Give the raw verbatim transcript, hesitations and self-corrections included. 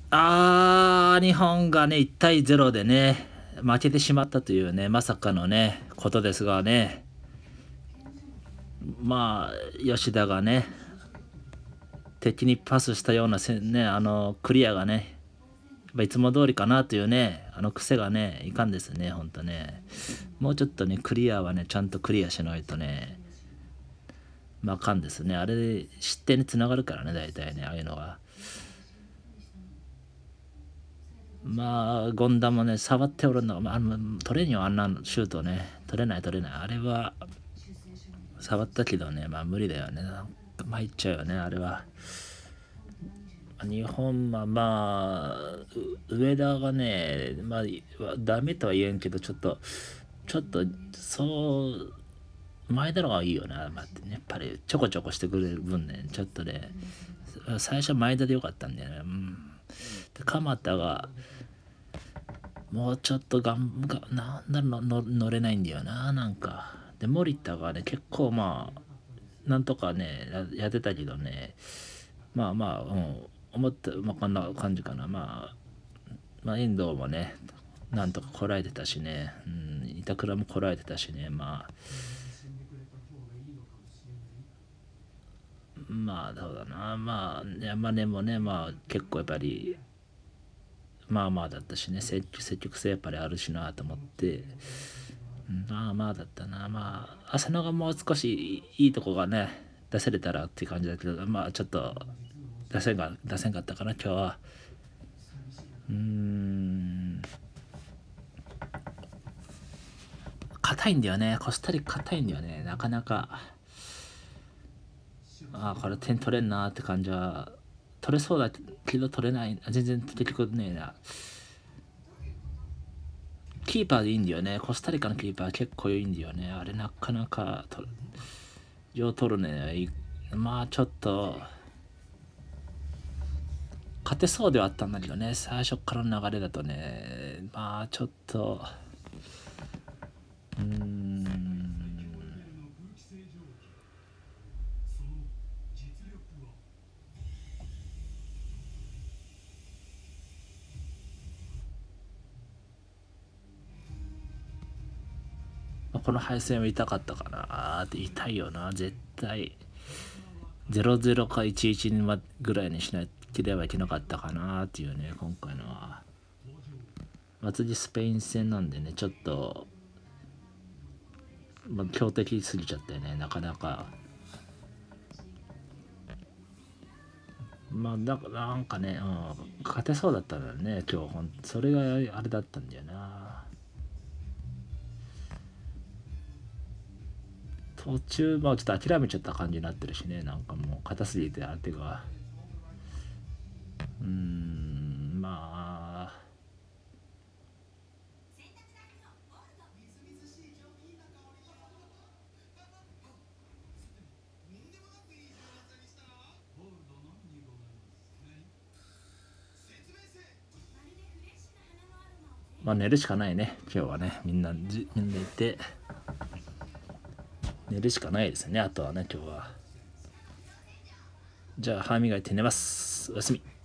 あー、日本がね、いち対ゼロでね、負けてしまったというね、まさかのね、ことですがね、まあ、吉田がね、敵にパスしたようなせね、あの、クリアがね、まあいつも通りかなというね、あの癖がね、いかんですね、ほんとね。もうちょっとね、クリアはね、ちゃんとクリアしないとね、まあ、あかんですね。あれで失点につながるからね、大体ね、ああいうのは。まあ、権田もね、触っておるの、まあ、あの取れんよ、あんなシュートね。取れない、取れない。あれは、触ったけどね、まあ無理だよね。なんか参っちゃうよね、あれは。日本はまあ、う上田がね、まあ、ダメとは言えんけど、ちょっと、ちょっと、そう、前田の方がいいよな、まあ、やっぱりちょこちょこしてくれる分ね、ちょっとね、最初前田でよかったんだよね。うん、で鎌田が、もうちょっとがんがなんだろうの乗れないんだよな、なんか。で森田がね結構まあなんとかねややってたけどね、まあまあ、うん、思った、まあ、こんな感じかな。まあまあ遠藤もねなんとかこらえてたしね、うん、板倉もこらえてたしね、まあまあそうだな、まあ山根もねまあ結構やっぱりまあまあだったしね、積極積極性やっぱりあるしなと思って、うん、まあまあだったな。まあ浅野がもう少しいいとこがね出せれたらっていう感じだけど、まあちょっと出せんが出せんかったかな今日は。うーん、硬いんだよね、コスタリカ硬いんだよね、なかなか。ああこれ点取れんなって感じは取れそうだけど取れない、全然結局ねえな。キーパーでいいんだよね、コスタリカのキーパー結構いいんだよね、あれなかなかとよう取るね。まあちょっと勝てそうではあったんだけどね、最初からの流れだとね、まあちょっとうーん、この敗戦は痛かったかなって。痛いよな絶対。ゼロゼロかいちいちぐらいにしなければいけなかったかなっていうね、今回のは。まあ、次スペイン戦なんでね、ちょっと、まあ、強敵すぎちゃってね、なかなか。まあだからなんかね、うん、勝てそうだったんだよね今日。ほんそれがあれだったんだよな。途中まあちょっと諦めちゃった感じになってるしね、なんかもう硬すぎて相手が。うーん、まあまあ寝るしかないね今日はね。みんなじみんないて寝るしかないですね、あとはね今日は。じゃあ歯磨いて寝ます。おやすみ。